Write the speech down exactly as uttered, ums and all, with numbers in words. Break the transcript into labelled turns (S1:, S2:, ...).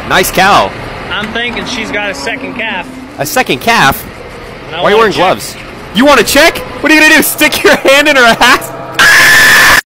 S1: Nice cow.
S2: I'm thinking she's got a second calf.
S1: A second calf?
S2: Why
S1: are you wearing gloves? You want to check? What are you going to do? Stick your hand in her ass?